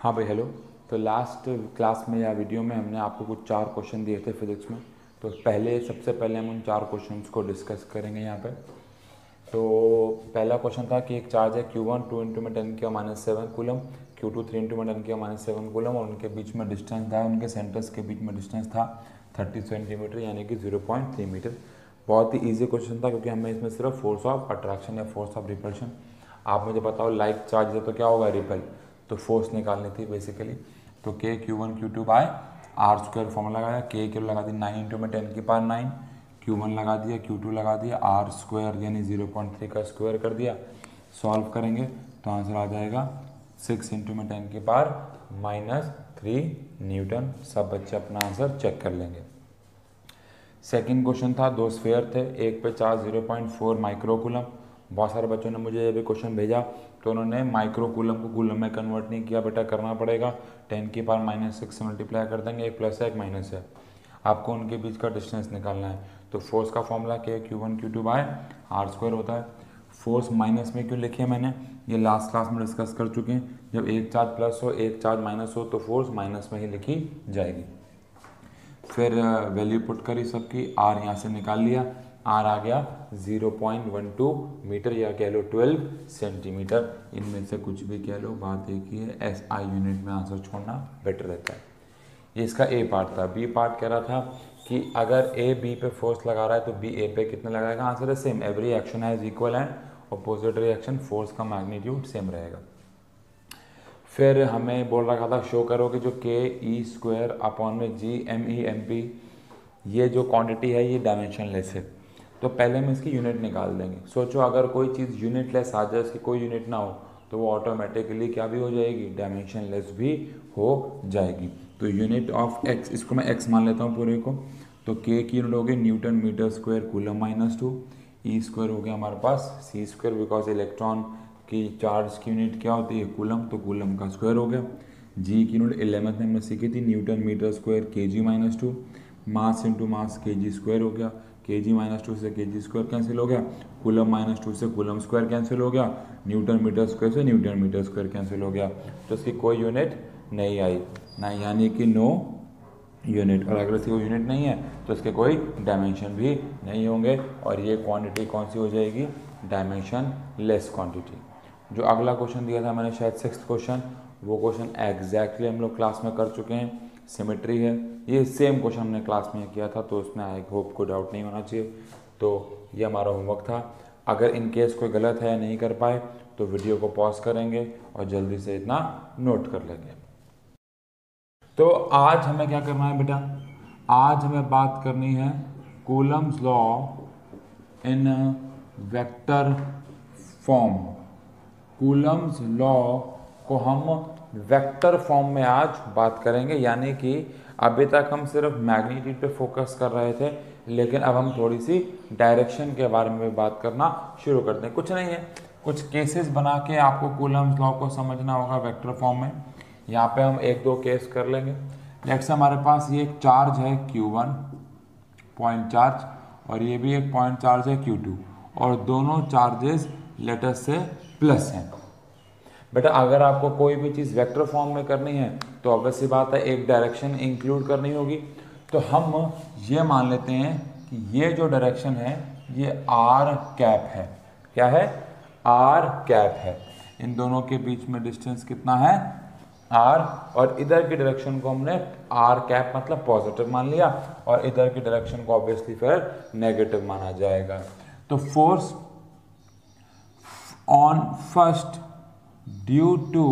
हाँ भाई हेलो। तो लास्ट क्लास में या वीडियो में हमने आपको कुछ 4 क्वेश्चन दिए थे फिजिक्स में। तो सबसे पहले हम उन 4 क्वेश्चंस को डिस्कस करेंगे यहाँ पे। तो पहला क्वेश्चन था कि एक चार्ज है Q1 2 इंटू में 10⁻⁷ कूलम, Q2 3 इंटू में 10⁻⁷ कूलम और उनके बीच में डिस्टेंस था, उनके सेंटर्स के बीच में डिस्टेंस था 30 सेंटीमीटर यानी कि 0.3 मीटर। बहुत ही ईजी क्वेश्चन था क्योंकि हमें इसमें सिर्फ फोर्स ऑफ अट्रैक्शन या फोर्स ऑफ रिपल्शन, आप मुझे बताओ लाइक चार्ज है तो क्या होगा रिपल, तो फोर्स निकालनी थी बेसिकली। तो के Q1 Q2 bye are square formula लगाया, के क्यू लगा दी 9 इंटू में 10⁻⁹, Q1 लगा दिया, Q2 लगा दिया, आर स्क्वायर यानी 0.3 का स्क्वायर कर दिया। सॉल्व करेंगे तो आंसर आ जाएगा 6 इंटू में 10⁻³ न्यूटन। सब बच्चे अपना आंसर चेक कर लेंगे। सेकंड क्वेश्चन था, 2 स्फीयर थे, एक पे चार्ज 0.4 माइक्रोकूलम। बहुत सारे बच्चों ने मुझे ये भी क्वेश्चन भेजा तो उन्होंने माइक्रोकूलम को कूलम में कन्वर्ट नहीं किया। बेटा करना पड़ेगा, 10⁻⁻6 से मल्टीप्लाई कर देंगे, एक प्लस है एक माइनस है, आपको उनके बीच का डिस्टेंस निकालना है। तो फोर्स का फॉर्मूला क्या है, Q1 Q2 bye are square होता है। फोर्स माइनस में क्यों लिखे मैंने, ये लास्ट क्लास में डिस्कस कर चुके हैं। जब एक चार्ज प्लस हो एक चार्ज माइनस हो तो फोर्स माइनस में ही लिखी जाएगी। फिर वैल्यू पुट करी सबकी, आर यहाँ से निकाल लिया, आर आ गया 0.12 मीटर या कह लो 12 सेंटीमीटर। इनमें से कुछ भी कह लो, बात एक ही है, SI यूनिट में आंसर छोड़ना बेटर रहता है। ये इसका ए पार्ट था। बी पार्ट कह रहा था कि अगर ए बी पे फोर्स लगा रहा है तो बी ए पे कितना लगाएगा। आंसर है same, every action has equal and opposite reaction, force का मैग्नीट्यूड सेम रहेगा। फिर हमें बोल रखा था शो करो कि जो ke² अपॉन में GME/MP ये जो क्वांटिटी है ये डायमेंशनलेस है। तो पहले हम इसकी यूनिट निकाल देंगे। सोचो अगर कोई चीज़ यूनिटलेस आ जाए, इसकी कोई यूनिट ना हो, तो वो ऑटोमेटिकली क्या भी हो जाएगी, डायमेंशनलेस भी हो जाएगी। तो यूनिट ऑफ x, इसको मैं x मान लेता हूँ पूरे को। तो k की यूनिट हो गई Newton metre square coulomb -2, E² हो गया हमारे पास c², बिकॉज इलेक्ट्रॉन की चार्ज की यूनिट क्या होती है, कूलम, तो कूलम का स्क्वायर हो गया। g की यूनिट 11th में हमने सीखी थी, newton metre square kg-2, mass into mass kg² हो गया, kg-2 से kg² कैंसिल हो गया, कूलम -2 से कूलम स्क्वायर कैंसिल हो गया, न्यूटन मीटर स्क्वायर से न्यूटन मीटर स्क्वायर कैंसिल हो गया। तो इसकी कोई यूनिट नहीं आई ना, यानी कि नो यूनिट। और अगर इसकी कोई यूनिट नहीं है तो इसके कोई डायमेंशन भी नहीं होंगे और ये क्वांटिटी कौन सी हो जाएगी, डायमेंशन लेस क्वांटिटी। जो अगला क्वेश्चन दिया था मैंने शायद 6th क्वेश्चन, वो क्वेश्चन एग्जैक्टली हम लोग क्लास में कर चुके हैं। सिमेट्री है, ये सेम क्वेश्चन हमने क्लास में किया था, तो उसमें आई होप को डाउट नहीं होना चाहिए। तो ये हमारा होमवर्क था। अगर इन केस कोई गलत है या नहीं कर पाए तो वीडियो को पॉज करेंगे और जल्दी से इतना नोट कर लेंगे। तो आज हमें क्या करना है बेटा, आज हमें बात करनी है Coulomb's law in vector form. Coulomb's law को हम वेक्टर फॉर्म में आज बात करेंगे, यानी कि अभी तक हम सिर्फ मैग्नीट्यूड पे फोकस कर रहे थे, लेकिन अब हम थोड़ी सी डायरेक्शन के बारे में बात करना शुरू करते हैं। कुछ नहीं है, कुछ केसेस बना के आपको कूलम्स लॉ को समझना होगा वेक्टर फॉर्म में। यहाँ पे हम 1-2 केस कर लेंगे। लेट्स से हमारे पास ये एक चार्ज है Q1 पॉइंट चार्ज, और ये भी एक पॉइंट चार्ज है Q2, और दोनों चार्जेस लेटस से प्लस हैं। बेटा अगर आपको कोई भी चीज़ वेक्टर फॉर्म में करनी है तो ऑब्वियस सी बात है एक डायरेक्शन इंक्लूड करनी होगी। तो हम ये मान लेते हैं कि ये जो डायरेक्शन है ये r कैप है। क्या है, r कैप है। इन दोनों के बीच में डिस्टेंस कितना है, r, और इधर की डायरेक्शन को हमने r कैप मतलब पॉजिटिव मान लिया, और इधर की डायरेक्शन को ऑब्वियसली फिर नेगेटिव माना जाएगा। तो force on first due to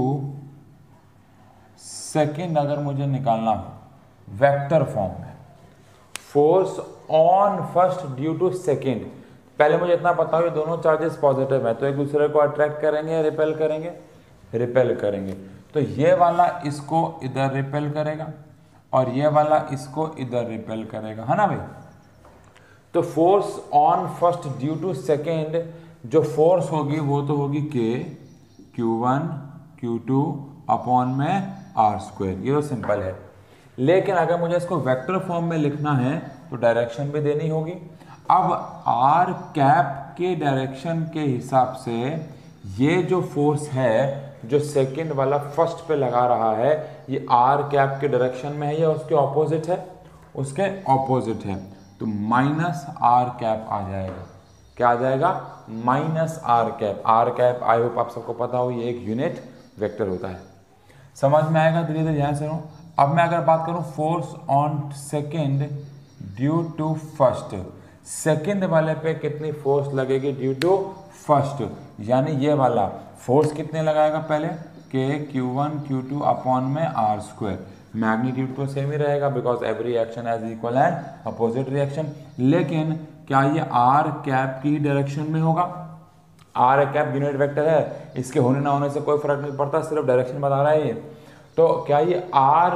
second अगर मुझे निकालना हो वेक्टर फॉर्म में, force on first due to second, पहले मुझे इतना पता हो ये दोनों चार्जेस पॉजिटिव है तो एक दूसरे को अट्रैक्ट करेंगे या रिपेल करेंगे, रिपेल करेंगे। तो ये वाला इसको इधर रिपेल करेगा और ये वाला इसको इधर रिपेल करेगा, है ना भाई। तो force on first due to second जो फोर्स होगी वो तो होगी Q1 Q2 अपॉन में r², ये तो सिंपल है। लेकिन अगर मुझे इसको वेक्टर फॉर्म में लिखना है तो डायरेक्शन भी देनी होगी। अब r कैप के डायरेक्शन के हिसाब से ये जो फोर्स है जो सेकंड वाला फर्स्ट पे लगा रहा है ये आर कैप के डायरेक्शन में है या उसके ऑपोजिट है? उसके ऑपोजिट है, तो माइनस आर कैप आ जाएगा। क्या आ जाएगा? Minus r cap. R cap I hope आप सबको पता हो ये एक यूनिट वेक्टर होता है। समझ में आएगा? धीरे धीरे ध्यान से सुनो। अब मैं अगर बात करूं force on second due to first, second वाले पे कितनी फोर्स लगेगी ड्यू टू फर्स्ट, यानी ये वाला फोर्स कितने लगाएगा पहले? के Q1 Q2 अपॉन में आर स्क्वायर। मैग्नीट्यूड तो सेम ही रहेगा because every action has equal and opposite reaction, लेकिन क्या ये आर कैप की डायरेक्शन में होगा? आर कैप यूनिट वेक्टर है, इसके होने ना होने से कोई फर्क नहीं पड़ता, सिर्फ डायरेक्शन बता रहा है ये। तो क्या ये आर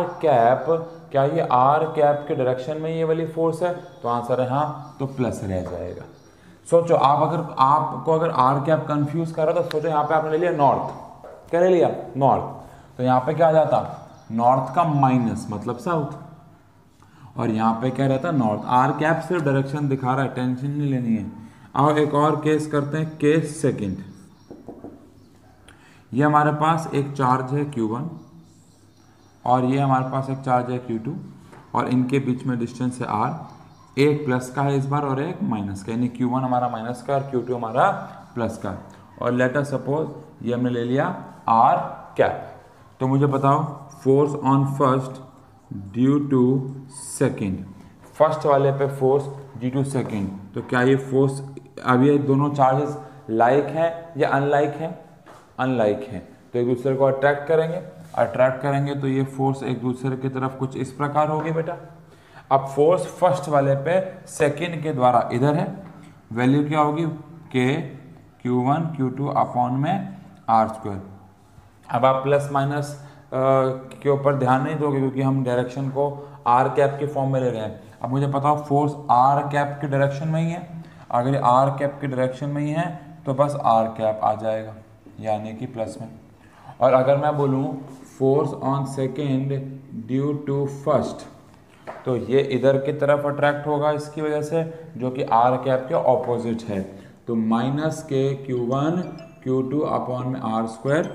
कैप के डायरेक्शन में ये वाली फोर्स है? तो आंसर है हाँ, तो प्लस रह जाएगा। सोचो आपको अगर आर कैप कंफ्यूज कर रहा तो सोचो यहाँ पे आपने ले लिया नॉर्थ, क्या ले लिया? नॉर्थ, तो यहाँ पे क्या आ जाता? नॉर्थ का माइनस मतलब साउथ, और यहाँ पे क्या रहता? नॉर्थ। आर कैप सिर्फ डायरेक्शन दिखा रहा है, टेंशन नहीं लेनी है। आओ एक और केस करते हैं, केस सेकंड। ये हमारे पास एक चार्ज है Q1 और ये हमारे पास एक चार्ज है Q2 और इनके बीच में डिस्टेंस है R। एक प्लस का है इस बार और एक माइनस का, यानी Q1 हमारा माइनस का और Q2 हमारा प्लस का। और लेट अस सपोज ये हमने ले लिया R कैप। तो मुझे बताओ force on first due to second, first वाले पे फोर्स ड्यू टू सेकेंड, तो क्या ये फोर्स, अब ये दोनों चार्जेस लाइक हैं या अनलाइक हैं? अनलाइक हैं, तो एक दूसरे को अट्रैक्ट करेंगे तो ये फोर्स एक दूसरे की तरफ कुछ इस प्रकार होगी बेटा। अब फोर्स फर्स्ट वाले पे सेकेंड के द्वारा इधर है, वैल्यू क्या होगी? के Q1 Q2 अपॉन में आर स्क्वायर। अब आप प्लस माइनस के ऊपर ध्यान नहीं दोगे क्योंकि हम डायरेक्शन को आर कैप के फॉर्म में ले रहे हैं। अब मुझे बताओ फोर्स आर कैप के डायरेक्शन में ही है, अगर ये आर कैप के डायरेक्शन में ही है तो बस आर कैप आ जाएगा यानी कि प्लस में। और अगर मैं बोलूँ force on second due to first, तो ये इधर की तरफ अट्रैक्ट होगा इसकी वजह से, जो कि आर कैप के ऑपोजिट है, तो माइनस के Q1 Q2 अपॉन में आर स्क्वायर,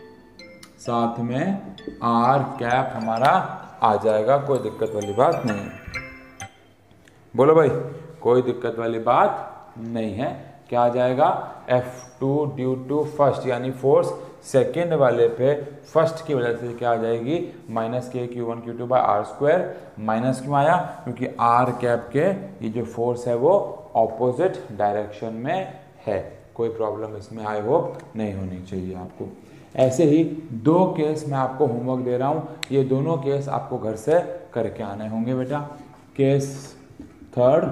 साथ में आर कैप हमारा आ जाएगा। कोई दिक्कत वाली बात नहीं है, बोलो भाई, कोई दिक्कत वाली बात नहीं है। क्या आ जाएगा? F2 ड्यू टू फर्स्ट, यानी फोर्स सेकेंड वाले पे फर्स्ट की वजह से क्या आ जाएगी? माइनस के Q1 Q2 bye are square. Minus क्यों आया? क्योंकि आर कैप के ये जो फोर्स है वो ऑपोजिट डायरेक्शन में है। कोई प्रॉब्लम इसमें आई होप नहीं होनी चाहिए आपको। ऐसे ही दो केस मैं आपको होमवर्क दे रहा हूँ, ये दोनों केस आपको घर से करके आने होंगे बेटा। केस थर्ड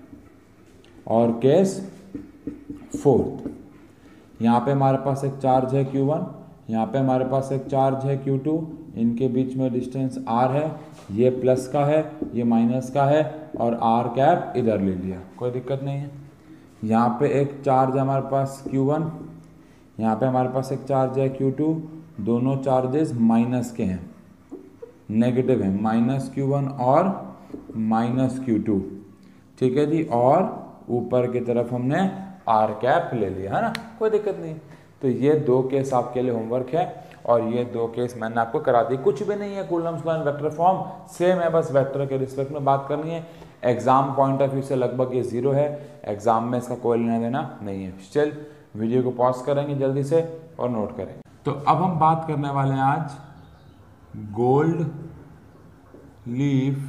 और केस फोर्थ। यहाँ पे हमारे पास एक चार्ज है Q1, यहाँ पे हमारे पास एक चार्ज है Q2, इनके बीच में डिस्टेंस R है, ये प्लस का है ये माइनस का है और R कैप इधर ले लिया, कोई दिक्कत नहीं है। यहाँ पे एक चार्ज है हमारे पास Q1, यहाँ पे हमारे पास एक चार्ज है Q2, दोनों चार्जेस माइनस के हैं, नेगेटिव हैं, माइनस Q1 और माइनस Q2, ठीक है जी। और ऊपर की तरफ हमने आर कैप ले लिया है ना, कोई दिक्कत नहीं। तो ये दो केस आपके लिए होमवर्क है और ये दो केस मैंने आपको करा दी। कुछ भी नहीं है, Coulomb's law and vector form same है, बस वेक्टर के रिस्पेक्ट में बात करनी है। एग्जाम पॉइंट ऑफ व्यू से लगभग ये 0 है, एग्जाम में इसका कोई लेना देना नहीं है। स्टिल वीडियो को पॉज करेंगे जल्दी से और नोट करेंगे। तो अब हम बात करने वाले हैं आज gold leaf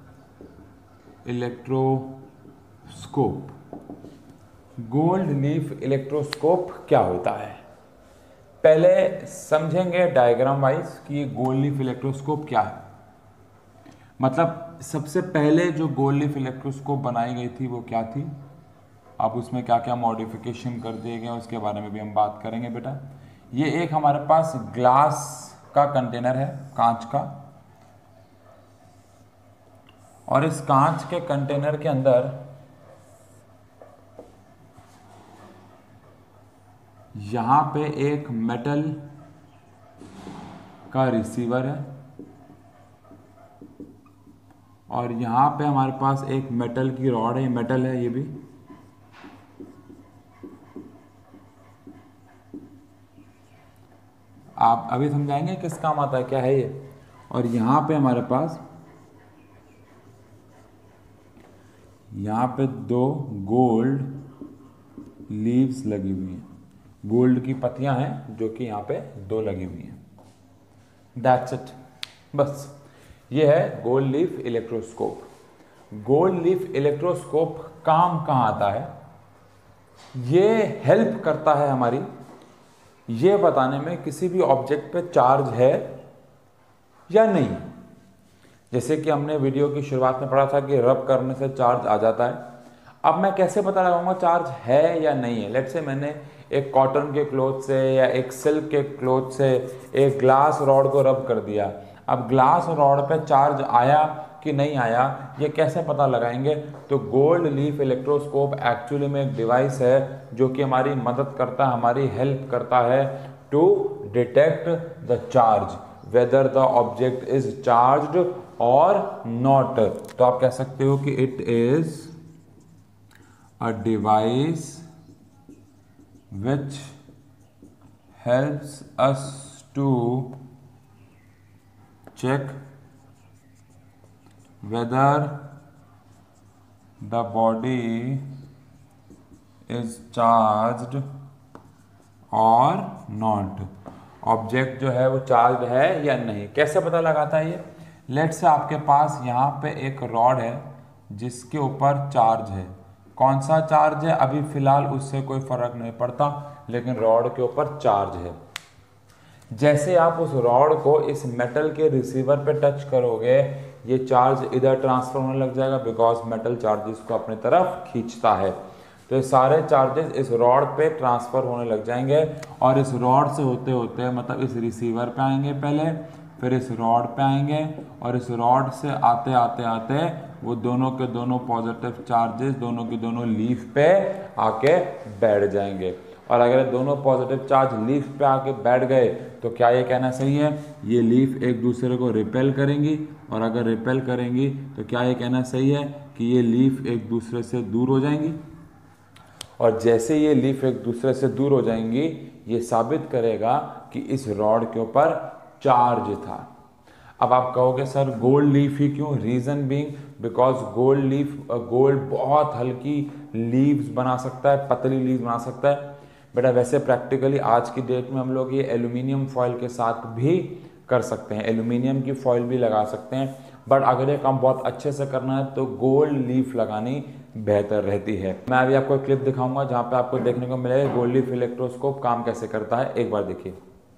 electroscope. Gold leaf electroscope क्या होता है, पहले समझेंगे डायग्राम वाइज कि ये गोल्ड लीफ इलेक्ट्रोस्कोप क्या है। मतलब सबसे पहले जो गोल्ड लीफ इलेक्ट्रोस्कोप बनाई गई थी वो क्या थी, अब उसमें क्या क्या मॉडिफिकेशन कर दिए गए उसके बारे में भी हम बात करेंगे बेटा। ये एक हमारे पास ग्लास का कंटेनर है, कांच का, और इस कांच के कंटेनर के अंदर यहाँ पे एक मेटल का रिसीवर है और यहाँ पे हमारे पास एक मेटल की रॉड है, मेटल है ये भी, आप अभी समझाएंगे किस काम आता है, क्या है ये। और यहाँ पे हमारे पास यहाँ पे 2 गोल्ड लीव्स लगी हुई हैं, गोल्ड की पत्तियां हैं जो कि यहाँ पे 2 लगी हुई हैं। दैट्स इट, बस ये है gold leaf electroscope. Gold leaf electroscope काम कहाँ आता है, ये हेल्प करता है हमारी ये बताने में किसी भी ऑब्जेक्ट पे चार्ज है या नहीं। जैसे कि हमने वीडियो की शुरुआत में पढ़ा था कि रब करने से चार्ज आ जाता है। अब मैं कैसे पता लगाऊंगा चार्ज है या नहीं है। लेट्स से मैंने एक कॉटन के क्लॉथ से या एक सिल्क के क्लॉथ से एक ग्लास रॉड को रब कर दिया। अब ग्लास रॉड पे चार्ज आया कि नहीं आया, ये कैसे पता लगाएंगे। तो गोल्ड लीफ इलेक्ट्रोस्कोप एक्चुअली में एक डिवाइस है जो कि हमारी मदद करता है, हमारी हेल्प करता है to detect the charge, whether the object is charged और नॉट। तो आप कह सकते हो कि it is a device which helps us to check whether the body is charged or not। Object जो है वो चार्ज है या नहीं, कैसे पता लगाता है ये। लेट्स से आपके पास यहाँ पे एक रॉड है जिसके ऊपर चार्ज है। कौन सा चार्ज है, अभी फिलहाल उससे कोई फर्क नहीं पड़ता, लेकिन रॉड के ऊपर चार्ज है। जैसे आप उस रॉड को इस मेटल के रिसीवर पे टच करोगे, ये चार्ज इधर ट्रांसफर होने लग जाएगा, बिकॉज मेटल चार्जेस को अपनी तरफ खींचता है। तो ये सारे चार्जेस इस रॉड पे ट्रांसफर होने लग जाएंगे और इस रॉड से होते होते मतलब इस रिसीवर पे आएंगे पहले, फिर इस रॉड पे आएंगे और इस रॉड से आते आते आते वो दोनों के दोनों पॉजिटिव चार्जेस दोनों की दोनों लीफ पे आके बैठ जाएंगे। और अगर दोनों पॉजिटिव चार्ज लीफ पे आके बैठ गए तो क्या ये कहना सही है, ये लीफ एक दूसरे को रिपेल करेंगी। और अगर रिपेल करेंगी तो क्या ये कहना सही है कि ये लीफ एक दूसरे से दूर हो जाएंगी। और जैसे ये लीफ एक दूसरे से दूर हो जाएंगी, ये साबित करेगा कि इस रॉड के ऊपर चार्ज था। अब आप कहोगे सर गोल्ड लीफ ही क्यों, reason being because gold leaf, gold बहुत हल्की लीव्स बना सकता है, पतली लीव्स बना सकता है। बेटा वैसे प्रैक्टिकली आज की डेट में हम लोग ये एल्यूमिनियम फॉइल के साथ भी कर सकते हैं, एल्यूमिनियम की फॉइल भी लगा सकते हैं। बट अगर ये काम बहुत अच्छे से करना है तो गोल्ड लीफ लगानी बेहतर रहती है। मैं अभी आपको एक क्लिप दिखाऊंगा जहां पे आपको देखने को मिलेगा गोल्ड लीफ इलेक्ट्रोस्कोप काम कैसे करता है। एक बार देखिए।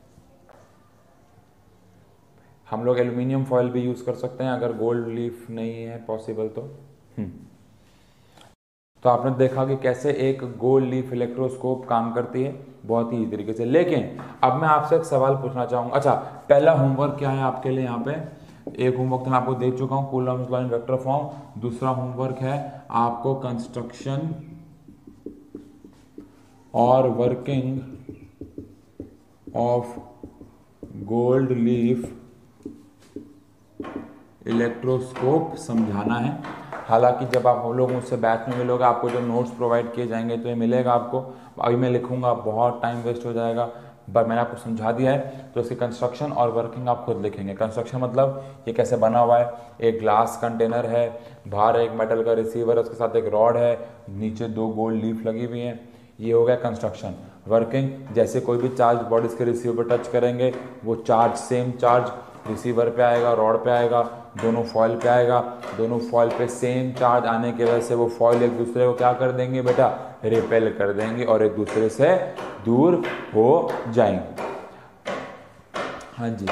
हम लोग एल्यूमिनियम फॉइल भी यूज कर सकते हैं अगर गोल्ड लीफ नहीं है पॉसिबल तो आपने देखा कि कैसे एक गोल्ड लीफ इलेक्ट्रोस्कोप काम करती है बहुत ही तरीके से। लेकिन अब मैं आपसे एक सवाल पूछना चाहूंगा। अच्छा, पहला होमवर्क क्या है आपके लिए, यहाँ पे एक होमवर्क तो मैं आपको दे चुका हूँ, Coulomb's law in vector form. दूसरा होमवर्क है आपको कंस्ट्रक्शन और working of gold leaf electroscope समझाना है। हालांकि जब आप हम लोग मुझसे बैच में मिलोगे आपको जो नोट्स प्रोवाइड किए जाएंगे तो ये मिलेगा आपको। अभी मैं लिखूंगा बहुत टाइम वेस्ट हो जाएगा, बट मैंने आपको समझा दिया है। तो इसकी कंस्ट्रक्शन और वर्किंग आप खुद लिखेंगे। कंस्ट्रक्शन मतलब ये कैसे बना हुआ है, एक ग्लास कंटेनर है, बाहर एक मेटल का रिसीवर है, उसके साथ एक रॉड है, नीचे 2 गोल्ड लीफ लगी हुई हैं, ये हो गया कंस्ट्रक्शन। वर्किंग, जैसे कोई भी चार्ज बॉडीज के रिसीवर पर टच करेंगे वो चार्ज सेम चार्ज रिसीवर पे आएगा, रॉड पे आएगा, दोनों फॉइल पे आएगा। दोनों फॉइल पे सेम चार्ज आने की वजह से वो फॉइल एक दूसरे को क्या कर देंगे बेटा, रिपेल कर देंगे और एक दूसरे से दूर हो जाएंगे। हाँ जी,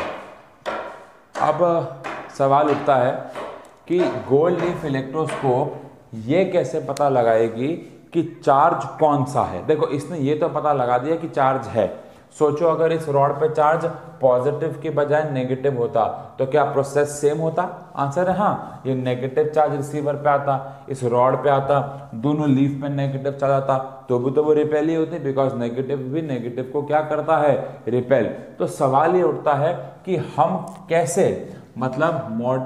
अब सवाल उठता है कि गोल्ड लीफ इलेक्ट्रोस्कोप ये कैसे पता लगाएगी कि चार्ज कौन सा है। देखो इसने ये तो पता लगा दिया कि चार्ज है। सोचो अगर इस रॉड पे चार्ज पॉजिटिव के बजाय नेगेटिव होता तो क्या प्रोसेस सेम होता। आंसर है हाँ, ये नेगेटिव चार्ज रिसीवर पे आता, इस रॉड पे आता, दोनों लीफ पे नेगेटिव चार्ज आता तो भी तो वो रिपेल ही होती, बिकॉज नेगेटिव भी नेगेटिव को क्या करता है, रिपेल। तो सवाल ये उठता है कि हम कैसे, मतलब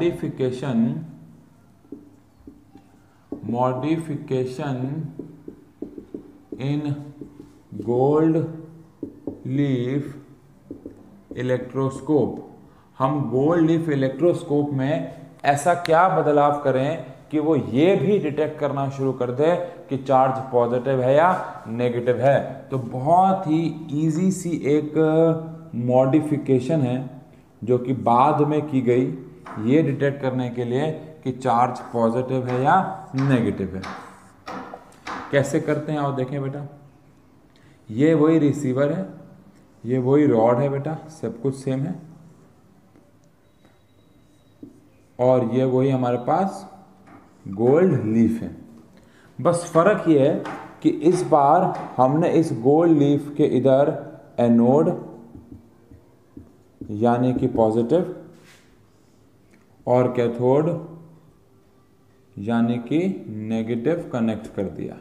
modification in gold leaf electroscope, हम गोल्ड लीफ इलेक्ट्रोस्कोप में ऐसा क्या बदलाव करें कि वो ये भी डिटेक्ट करना शुरू कर दे कि चार्ज पॉजिटिव है या नेगेटिव है। तो बहुत ही इजी सी एक मॉडिफिकेशन है जो कि बाद में की गई, ये डिटेक्ट करने के लिए कि चार्ज पॉजिटिव है या नेगेटिव है। कैसे करते हैं आप देखें बेटा, ये वही रिसीवर है, ये वही रॉड है बेटा, सब कुछ सेम है, और ये वही हमारे पास गोल्ड लीफ है। बस फर्क ये है कि इस बार हमने इस गोल्ड लीफ के इधर एनोड यानी कि पॉजिटिव और कैथोड यानी कि नेगेटिव कनेक्ट कर दिया।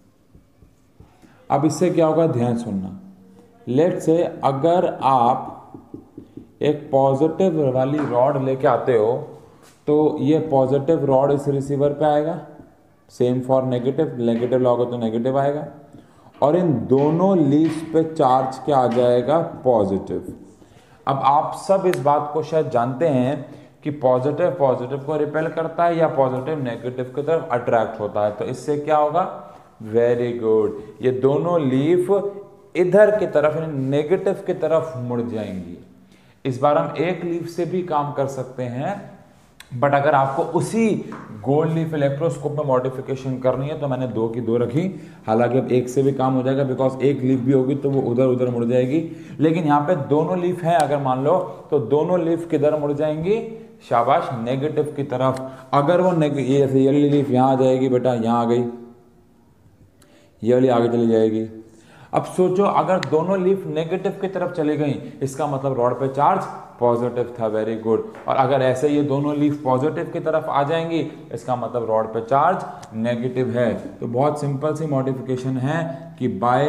अब इससे क्या होगा, ध्यान सुनना। लेट्स से अगर आप एक पॉजिटिव वाली रॉड लेके आते हो तो ये पॉजिटिव रॉड इस रिसीवर पे आएगा, सेम फॉर नेगेटिव, नेगेटिव लाओगे तो नेगेटिव आएगा, और इन दोनों लीव्स पे चार्ज क्या आ जाएगा, पॉजिटिव। अब आप सब इस बात को शायद जानते हैं कि पॉजिटिव पॉजिटिव को रिपेल करता है या पॉजिटिव नेगेटिव की तरफ अट्रैक्ट होता है। तो इससे क्या होगा, वेरी गुड, ये दोनों लीफ इधर की तरफ यानी नेगेटिव की तरफ मुड़ जाएंगी। इस बार हम एक लीफ से भी काम कर सकते हैं, बट अगर आपको उसी गोल्ड लीफ इलेक्ट्रोस्कोप में मॉडिफिकेशन करनी है तो मैंने 2 की 2 रखी। हालांकि अब एक से भी काम हो जाएगा, बिकॉज एक लीफ भी होगी तो वो उधर उधर मुड़ जाएगी, लेकिन यहाँ पे दोनों लीफ हैं अगर मान लो तो दोनों लीफ किधर मुड़ जाएंगी, शाबाश, नेगेटिव की तरफ। अगर वो ये जैसे ये वाली लीफ यहाँ आ जाएगी बेटा, यहाँ आ गई, ये वाली आगे चली जाएगी। अब सोचो अगर दोनों लीफ नेगेटिव की तरफ चली गई, इसका मतलब रॉड पे चार्ज पॉजिटिव था, वेरी गुड। और अगर ऐसे ये दोनों लीफ पॉजिटिव की तरफ आ जाएंगी, इसका मतलब रॉड पे चार्ज नेगेटिव है। तो बहुत सिंपल सी मॉडिफिकेशन है कि by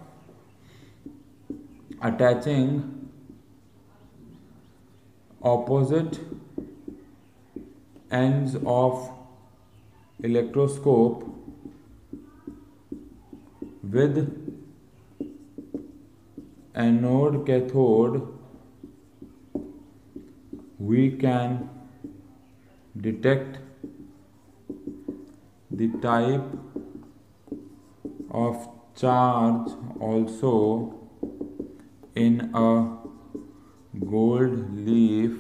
attaching opposite ends of electroscope with anode cathode we can detect the type of charge also in a gold leaf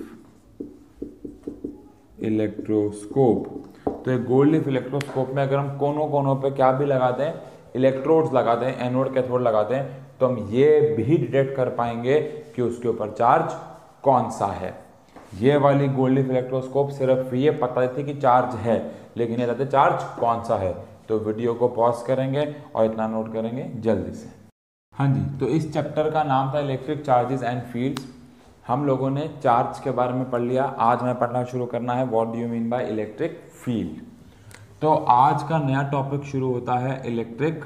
electroscope. तो एक गोल्ड लीफ इलेक्ट्रोस्कोप में अगर हम कोनों कोनों पे क्या भी लगाते हैं, इलेक्ट्रोड्स लगाते हैं, एनोड कैथोड लगाते हैं, तो हम ये भी डिटेक्ट कर पाएंगे कि उसके ऊपर चार्ज कौन सा है। ये वाली गोल्ड लीफ इलेक्ट्रोस्कोप सिर्फ ये पता थी कि चार्ज है, लेकिन ये बताते चार्ज कौन सा है। तो वीडियो को पॉज करेंगे और इतना नोट करेंगे जल्दी से। हाँ जी, तो इस चैप्टर का नाम था इलेक्ट्रिक चार्जेस एंड फील्ड्स। हम लोगों ने चार्ज के बारे में पढ़ लिया। आज हमें पढ़ना शुरू करना है what do you mean by electric field. तो आज का नया टॉपिक शुरू होता है इलेक्ट्रिक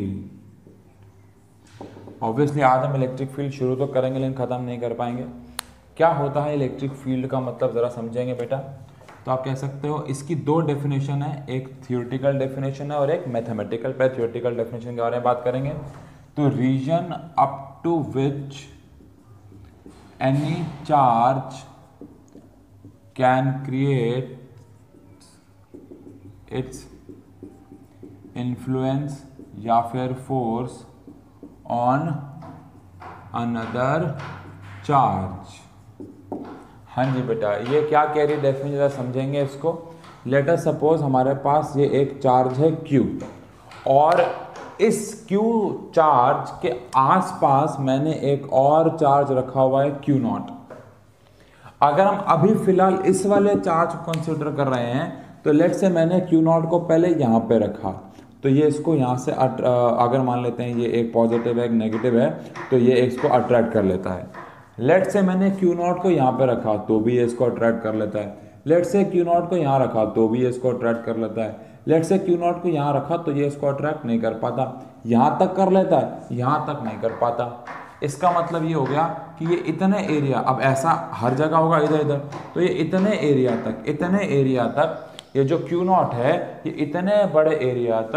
फील्ड। ऑब्वियसली आज हम इलेक्ट्रिक फील्ड शुरू तो करेंगे लेकिन ख़त्म नहीं कर पाएंगे। क्या होता है इलेक्ट्रिक फील्ड का मतलब ज़रा समझेंगे बेटा। तो आप कह सकते हो इसकी 2 डेफिनेशन है, एक थियोरेटिकल डेफिनेशन है और एक मैथमेटिकल। पे थियोरेटिकल डेफिनेशन के बारे में बात करेंगे। तो region up to which any charge can create its influence या फिर force on another charge। हाँ जी बेटा, ये क्या कह रही है डेफिनेशन समझेंगे इसको। लेट अस सपोज हमारे पास ये एक चार्ज है Q, और इस Q चार्ज के आसपास मैंने एक और चार्ज रखा हुआ है Q0। अगर हम अभी फिलहाल इस वाले चार्ज को कंसिडर कर रहे हैं तो लेट से मैंने Q0 को पहले यहाँ पे रखा, तो ये इसको यहाँ से अगर मान लेते हैं ये एक पॉजिटिव है एक नेगेटिव है, तो ये इसको अट्रैक्ट कर लेता है। लेट से मैंने Q0 को यहाँ पे रखा तो भी ये इसको अट्रैक्ट कर लेता है। लेट से Q0 को यहाँ रखा तो भी ये इसको अट्रैक्ट कर लेता है। लेट से Q0 को यहाँ रखा तो ये इसको अट्रैक्ट नहीं कर पाता। यहाँ तक कर लेता है, यहाँ तक नहीं कर पाता। इसका मतलब ये हो गया कि ये इतने एरिया, अब ऐसा हर जगह होगा इधर इधर, तो ये इतने एरिया तक ये जो Q0 है ये इतने बड़े एरिया तक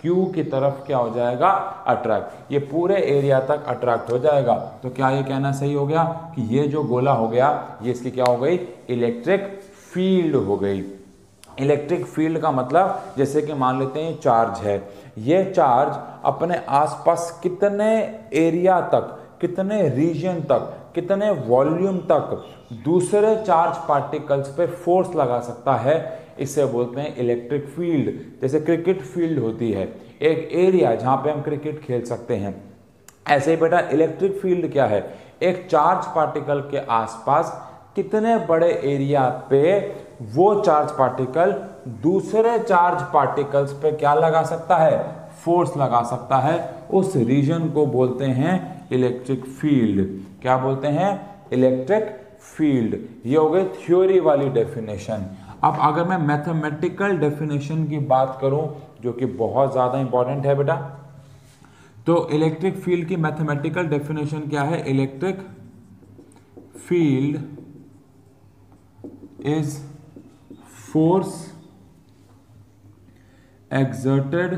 Q की तरफ क्या हो जाएगा, अट्रैक्ट, ये पूरे एरिया तक अट्रैक्ट हो जाएगा। तो क्या ये कहना सही हो गया कि ये जो गोला हो गया ये इसकी क्या हो गई, इलेक्ट्रिक फील्ड हो गई। इलेक्ट्रिक फील्ड का मतलब जैसे कि मान लेते हैं चार्ज है, ये चार्ज अपने आसपास कितने एरिया तक, कितने रीजन तक, कितने वॉल्यूम तक दूसरे चार्ज पार्टिकल्स पे फोर्स लगा सकता है, इसे बोलते हैं इलेक्ट्रिक फील्ड। जैसे क्रिकेट फील्ड होती है, एक एरिया जहां पे हम क्रिकेट खेल सकते हैं, ऐसे ही बेटा इलेक्ट्रिक फील्ड क्या है, एक चार्ज पार्टिकल के आसपास कितने बड़े एरिया पे वो चार्ज पार्टिकल दूसरे चार्ज पार्टिकल्स पे क्या लगा सकता है, फोर्स लगा सकता है, उस रीजन को बोलते हैं इलेक्ट्रिक फील्ड। क्या बोलते हैं, इलेक्ट्रिक फील्ड। ये हो गई थ्योरी वाली डेफिनेशन। अब अगर मैं मैथमेटिकल डेफिनेशन की बात करूं जो कि बहुत ज्यादा इंपॉर्टेंट है बेटा, तो इलेक्ट्रिक फील्ड की मैथमेटिकल डेफिनेशन क्या है, electric field is force exerted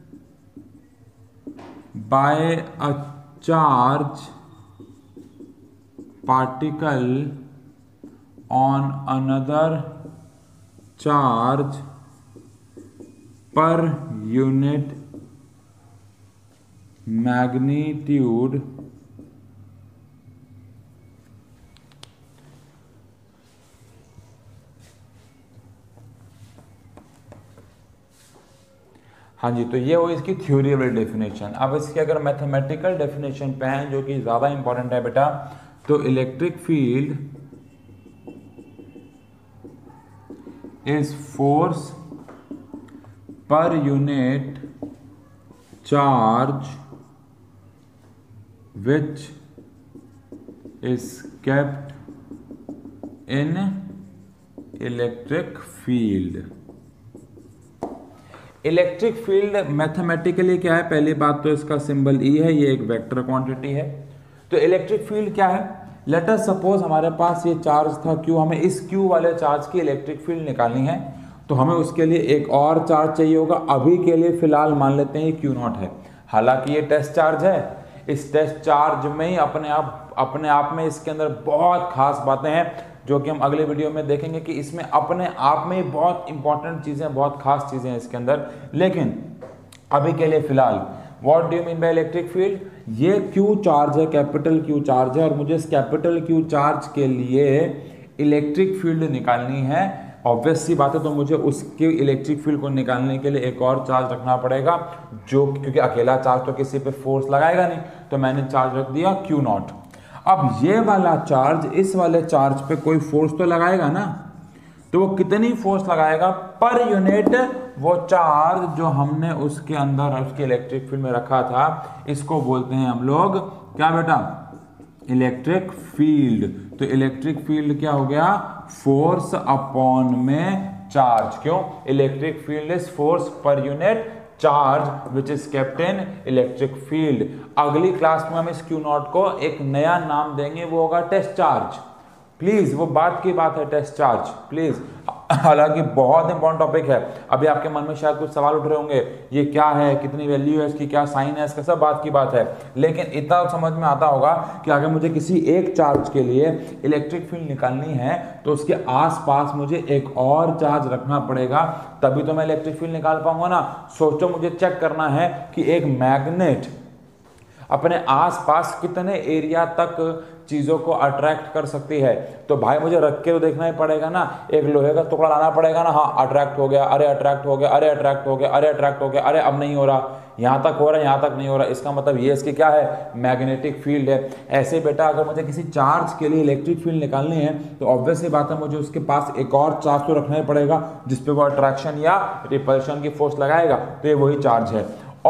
by a charge particle on another charge per unit magnitude हाँ जी, तो ये हो इसकी थ्योरी वाली डेफिनेशन। अब इसकी अगर मैथमेटिकल डेफिनेशन पे हैं जो कि ज़्यादा इंपॉर्टेंट है बेटा, तो electric field is force per unit charge which is kept in electric field. Electric field mathematically क्या है, पहली बात तो इसका सिंबल ई है, ये एक वेक्टर क्वांटिटी है। तो इलेक्ट्रिक फील्ड क्या है, लेट अस सपोज हमारे पास ये चार्ज था Q, हमें इस Q वाले चार्ज की इलेक्ट्रिक फील्ड निकालनी है, तो हमें उसके लिए एक और चार्ज चाहिए होगा। अभी के लिए फिलहाल मान लेते हैं ये Q0 है, हालांकि ये टेस्ट चार्ज है। इस टेस्ट चार्ज में ही अपने आप में इसके अंदर बहुत खास बातें हैं जो कि हम अगले वीडियो में देखेंगे कि इसमें अपने आप में बहुत इंपॉर्टेंट चीज़ें, बहुत खास चीज़ें हैं इसके अंदर। लेकिन अभी के लिए फिलहाल what do you mean by electric field, ये Q चार्ज है, कैपिटल Q चार्ज है, और मुझे इस कैपिटल Q चार्ज के लिए इलेक्ट्रिक फील्ड निकालनी है। ऑब्वियस सी बात है, तो मुझे उसके इलेक्ट्रिक फील्ड को निकालने के लिए एक और चार्ज रखना पड़ेगा, जो क्योंकि अकेला चार्ज तो किसी पे फोर्स लगाएगा नहीं, तो मैंने चार्ज रख दिया Q0। अब ये वाला चार्ज इस वाले चार्ज पे कोई फोर्स तो लगाएगा ना, तो वो कितनी फोर्स लगाएगा पर यूनिट वो चार्ज जो हमने उसके अंदर उसके इलेक्ट्रिक फील्ड में रखा था, इसको बोलते हैं हम लोग क्या बेटा, इलेक्ट्रिक फील्ड। तो इलेक्ट्रिक फील्ड क्या हो गया, फोर्स अपॉन में चार्ज। क्यों, electric field is force per unit charge which is kept in electric field. अगली क्लास में हम इस Q0 को एक नया नाम देंगे, वो होगा टेस्ट चार्ज। प्लीज, वो बात की बात है, टेस्ट चार्ज प्लीज। हालांकि बहुत इंपॉर्टेंट टॉपिक है। अभी आपके मन में शायद कुछ सवाल उठ रहे होंगे, ये क्या है, कितनी वैल्यू है इसकी, क्या साइन है इसका, सब बात की बात है। लेकिन इतना समझ में आता होगा कि अगर मुझे किसी एक चार्ज के लिए इलेक्ट्रिक फील्ड निकालनी है तो उसके आसपास मुझे एक और चार्ज रखना पड़ेगा, तभी तो मैं इलेक्ट्रिक फील्ड निकाल पाऊंगा ना। सोचो, मुझे चेक करना है कि एक मैग्नेट अपने आसपास कितने एरिया तक चीजों को अट्रैक्ट कर सकती है, तो भाई मुझे रख के तो देखना ही पड़ेगा ना। एक लोहे का टुकड़ा लाना पड़ेगा ना, हाँ अट्रैक्ट हो गया, अरे अट्रैक्ट हो गया, अरे अट्रैक्ट हो गया, अरे अट्रैक्ट हो गया, अरे अब नहीं हो रहा, यहाँ तक हो रहा है, यहाँ तक नहीं हो रहा, इसका मतलब ये इसकी क्या है, मैग्नेटिक फील्ड है। ऐसे बेटा अगर मुझे किसी चार्ज के लिए इलेक्ट्रिक फील्ड निकालनी है तो ऑब्वियस सी बात है, मुझे उसके पास एक और चार्ज तो रखना ही पड़ेगा जिसपे वो अट्रैक्शन या रिपल्शन की फोर्स लगाएगा, तो ये वही चार्ज है।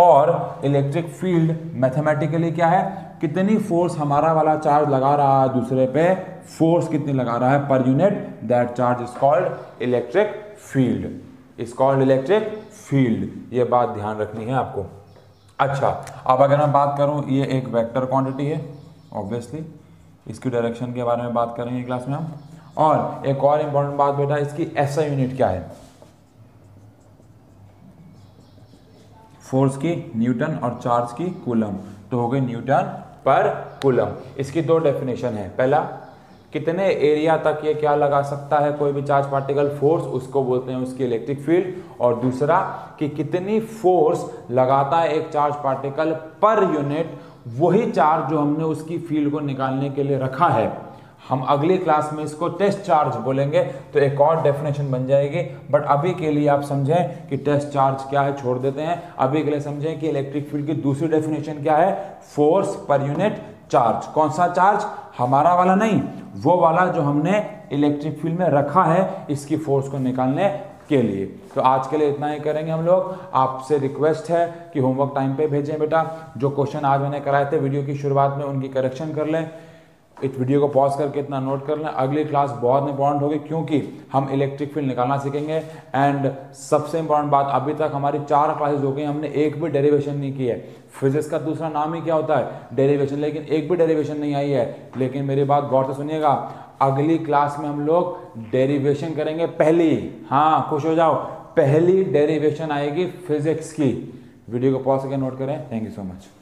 और इलेक्ट्रिक फील्ड मैथमेटिकली क्या है, कितनी फोर्स हमारा वाला चार्ज लगा रहा है दूसरे पे, फोर्स कितनी लगा रहा है per unit, that charge is called electric field, is called electric field. ये बात ध्यान रखनी है आपको। अच्छा, अब अगर मैं बात करूं, ये एक वेक्टर क्वांटिटी है, ऑब्वियसली इसकी डायरेक्शन के बारे में बात करेंगे क्लास में हम। और एक और इंपॉर्टेंट बात बेटा, इसकी एसआई यूनिट क्या है, फोर्स की न्यूटन और चार्ज की कूलम, तो हो गई न्यूटन पर कूलम। इसकी दो डेफिनेशन है, पहला कितने एरिया तक ये क्या लगा सकता है कोई भी चार्ज पार्टिकल फोर्स, उसको बोलते हैं उसकी इलेक्ट्रिक फील्ड, और दूसरा कि कितनी फोर्स लगाता है एक चार्ज पार्टिकल पर यूनिट वही चार्ज जो हमने उसकी फील्ड को निकालने के लिए रखा है। हम अगली क्लास में इसको टेस्ट चार्ज बोलेंगे तो एक और डेफिनेशन बन जाएगी, बट अभी के लिए आप समझें कि टेस्ट चार्ज क्या है छोड़ देते हैं। अभी के लिए समझें कि इलेक्ट्रिक फील्ड की दूसरी डेफिनेशन क्या है, फोर्स पर यूनिट चार्ज। कौन सा चार्ज, हमारा वाला नहीं, वो वाला जो हमने इलेक्ट्रिक फील्ड में रखा है इसकी फोर्स को निकालने के लिए। तो आज के लिए इतना ही करेंगे हम लोग। आपसे रिक्वेस्ट है कि होमवर्क टाइम पे भेजें बेटा। जो क्वेश्चन आज मैंने कराए थे वीडियो की शुरुआत में उनकी करेक्शन कर लें। इस वीडियो को पॉज करके इतना नोट कर लें, अगली क्लास बहुत इंपॉर्टेंट होगी क्योंकि हम इलेक्ट्रिक फील्ड निकालना सीखेंगे। एंड सबसे इंपॉर्टेंट बात, अभी तक हमारी 4 क्लासेस हो गई, हमने एक भी डेरिवेशन नहीं की है। फिजिक्स का दूसरा नाम ही क्या होता है, डेरिवेशन, लेकिन एक भी डेरिवेशन नहीं आई है। लेकिन मेरी बात गौर से सुनिएगा, अगली क्लास में हम लोग डेरिवेशन करेंगे पहली, हाँ खुश हो जाओ, पहली डेरिवेशन आएगी फिजिक्स की। वीडियो को पॉज करके नोट करें। Thank you so much.